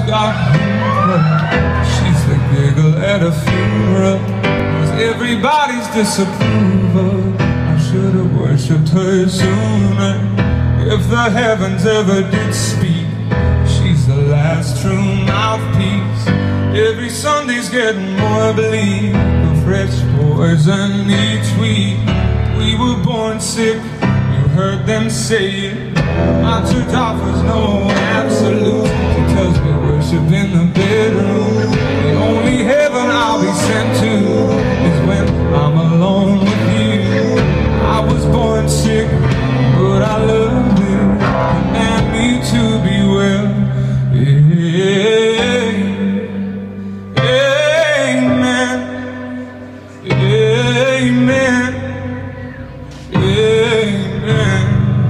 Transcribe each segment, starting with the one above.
got humor. She's the giggle at a funeral, was everybody's disapproval. I should have worshipped her sooner. If the heavens ever did speak, she's the last true mouthpiece. Every Sunday's getting more bleak, a fresh poison each week. We were born sick, you heard them say it. My church offers no absolute. She tells me worship in the bedroom. The only heaven I'll be sent to is when I'm alone with you. I was born sick, but I love you. Command me to be well. Amen. Amen. Amen.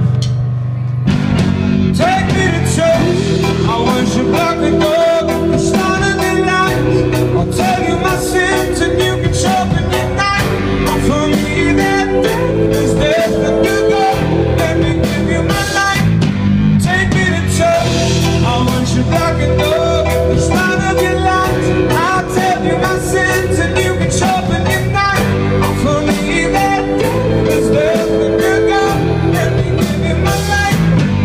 Take me to church. I worship like a dog at the start of the night. I'll tell you my sins and you can sharpen your knife. For me that is death and you go. Let me give you my life. Take me to church. I worship like a dog at the start of your life. I'll tell you my sins and you can sharpen your knife. For me that is death and you go. Let me give you my life.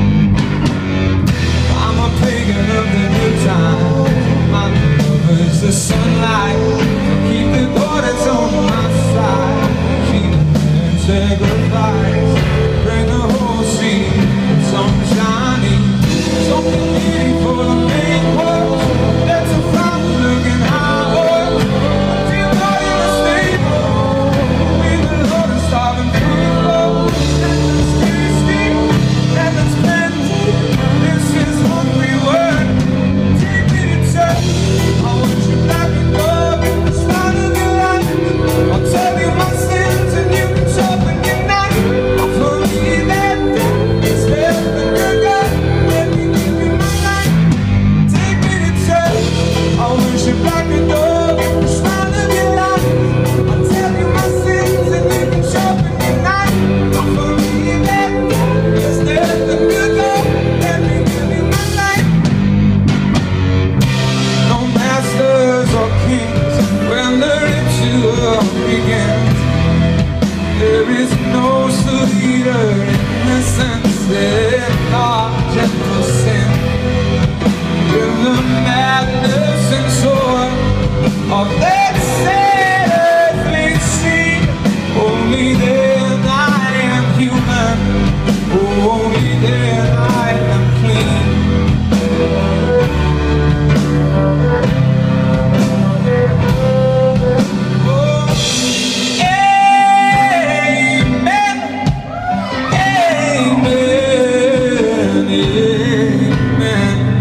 I'm a pagan of the new time. My lover is the sunlight. Keep the daughters on my side. Keep and sacrifice. Bring the whole scene. Some shiny. Something needy for the main world. That's a fountain looking high. Until God in the stable. With the Lord and starving people. And the street steep. And it's plenty. This is hungry word. Take me to church. I worship like a dog at the start of your life. I'll tell you my sins and you can sharpen your knife. For me that is death and your God. Let me give you my life. Take me to church. I worship like a dog at the start of your life. I'll tell you my sins and you can sharpen your knife. For me that is death and your God. Let me give you my life. No masters or kings when the ritual begins. There is no sweeter innocence than our gentle sin. In the madness and soar of that sad earthly sea, only then I am human. Only then I am clean.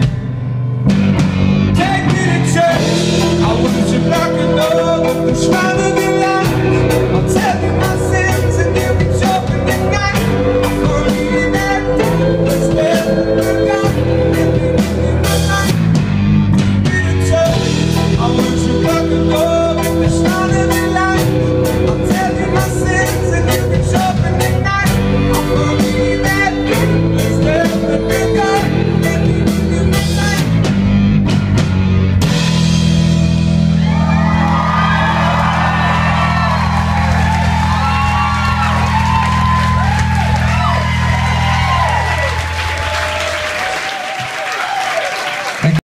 Like a dog, the